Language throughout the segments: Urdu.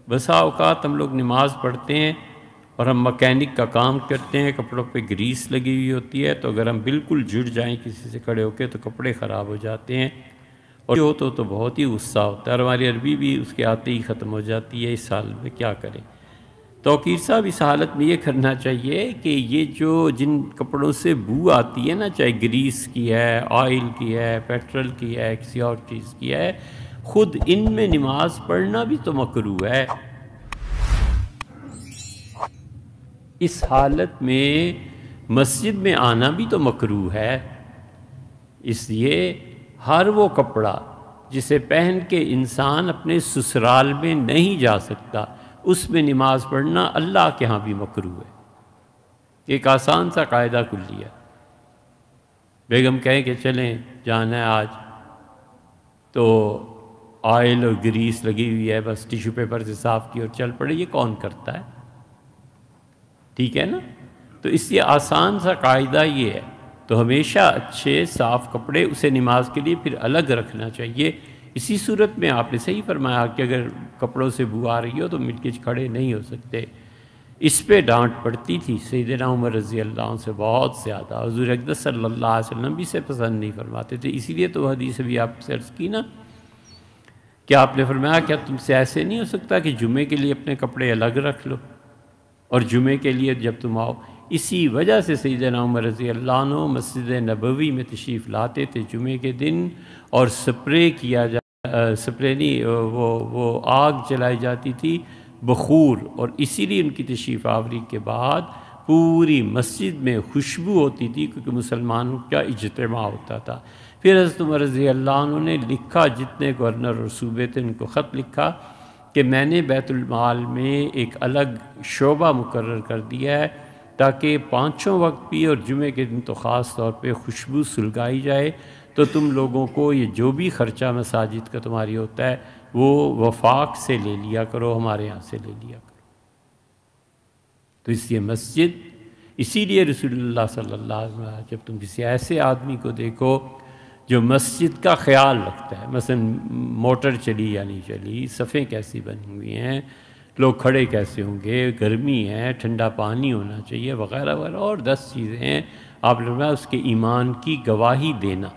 بسا اوقات ہم لوگ نماز پڑھتے ہیں اور ہم مکینک کا کام کرتے ہیں، کپڑوں پہ گریس لگی ہوئی ہوتی ہے، تو اگر ہم بالکل جڑ جائیں کسی سے کھڑے ہو کے تو کپڑے خراب ہو جاتے ہیں، اور ہو تو بہت ہی غصہ ہوتا ہے، اور ہماری عربی بھی اس کے آتے ہی ختم ہو جاتی ہے، اس حال میں کیا کریں۔ توقیر صاحب اس حالت میں یہ کرنا چاہیے کہ یہ جو جن کپڑوں سے بو آتی ہے نا، چاہے گریس کی ہے، آئل کی ہے، پیٹرول کی ہے، کسی اور چیز کی ہے، خود ان میں نماز پڑھنا بھی تو مکروہ ہے۔ اس حالت میں مسجد میں آنا بھی تو مکروہ ہے۔ اس لیے ہر وہ کپڑا جسے پہن کے انسان اپنے سسرال میں نہیں جا سکتا، اس میں نماز پڑھنا اللہ کے ہاں بھی مکروہ ہے۔ ایک آسان سا قاعدہ کلیہ۔ بیگم کہیں کہ چلیں جانا ہے آج، تو آئل اور گریس لگی ہوئی ہے، بس ٹیشو پیپر سے صاف کی اور چل پڑے، یہ کون کرتا ہے؟ ٹھیک ہے نا؟ تو اس لیے آسان سا قاعدہ یہ ہے، تو ہمیشہ اچھے صاف کپڑے اسے نماز کے لیے پھر الگ رکھنا چاہیے۔ اسی صورت میں آپ نے صحیح فرمایا کہ اگر کپڑوں سے بو آ رہی ہو تو مل کے کھڑے نہیں ہو سکتے۔ اس پہ ڈانٹ پڑتی تھی سیدنا عمر رضی اللہ عنہ سے بہت زیادہ، حضور اقدس صلی اللہ علیہ وسلم بھی سے پسند نہیں فرماتے تھے، اسی لیے تو حدیث بھی آپ سے عرض کی نا کہ آپ نے فرمایا کیا تم سے ایسے نہیں ہو سکتا کہ جمعے کے لیے اپنے کپڑے الگ رکھ لو اور جمعے کے لیے جب تم آؤ۔ اسی وجہ سے سیدنا عمر رضی اللہ عنہ مسجد نبوی میں تشریف لاتے تھے جمعے کے دن، اور سپرے کیا سپرے نہیں، وہ آگ جلائی جاتی تھی، بخور، اور اسی لیے ان کی تشریف آوری کے بعد پوری مسجد میں خوشبو ہوتی تھی، کیونکہ مسلمانوں کا اجتماع ہوتا تھا۔ پھر حضرت عمر رضی اللہ عنہ نے لکھا، جتنے گورنر اور صوبے تھے ان کو خط لکھا کہ میں نے بیت المال میں ایک الگ شعبہ مقرر کر دیا ہے تاکہ پانچوں وقت بھی اور جمعے کے دن تو خاص طور پہ خوشبو سلگائی جائے، تو تم لوگوں کو یہ جو بھی خرچہ مساجد کا تمہاری ہوتا ہے وہ وفاق سے لے لیا کرو، ہمارے یہاں سے لے لیا کرو۔ تو اس لیے مسجد، اسی لیے رسول اللہ صلی اللہ علیہ وسلم جب تم کسی ایسے آدمی کو دیکھو جو مسجد کا خیال رکھتا ہے، مثلا موٹر چلی یا نہیں چلی، صفیں کیسی بنی ہوئی ہیں، لوگ کھڑے کیسے ہوں گے، گرمی ہے، ٹھنڈا پانی ہونا چاہیے، وغیرہ وغیرہ، اور 10 چیزیں ہیں، آپ نے فرمایا اس کے ایمان کی گواہی دینا۔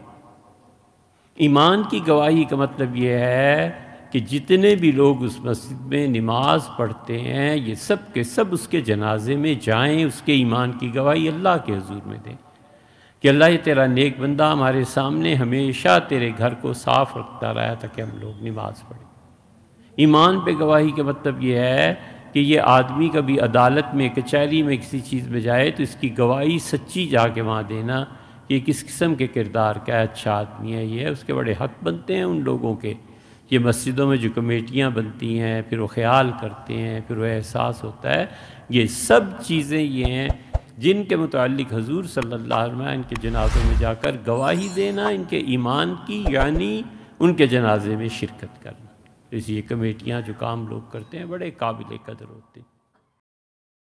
ایمان کی گواہی کا مطلب یہ ہے کہ جتنے بھی لوگ اس مسجد میں نماز پڑھتے ہیں یہ سب کے سب اس کے جنازے میں جائیں، اس کے ایمان کی گواہی اللہ کے حضور میں دیں کہ اللہ یہ تیرا نیک بندہ ہمارے سامنے ہمیشہ تیرے گھر کو صاف رکھتا رہا تاکہ ہم لوگ نماز پڑھیں۔ ایمان پہ گواہی کا مطلب یہ ہے کہ یہ آدمی کبھی عدالت میں، کچہری میں، کسی چیز میں جائے تو اس کی گواہی سچی جا کے وہاں دینا کہ یہ کس قسم کے کردار کا ہے، اچھا آدمی ہے، یہ ہے، اس کے بڑے حق بنتے ہیں ان لوگوں کے۔ یہ مسجدوں میں جو کمیٹیاں بنتی ہیں، پھر وہ خیال کرتے ہیں، پھر وہ احساس ہوتا ہے، یہ سب چیزیں یہ ہیں جن کے متعلق حضور صلی اللہ علیہ وسلم ان کے جنازوں میں جا کر گواہی دینا ان کے ایمان کی، یعنی ان کے جنازے میں شرکت کرنا۔ اس لیے کمیٹیاں جو کام لوگ کرتے ہیں بڑے قابل قدر ہوتے ہیں۔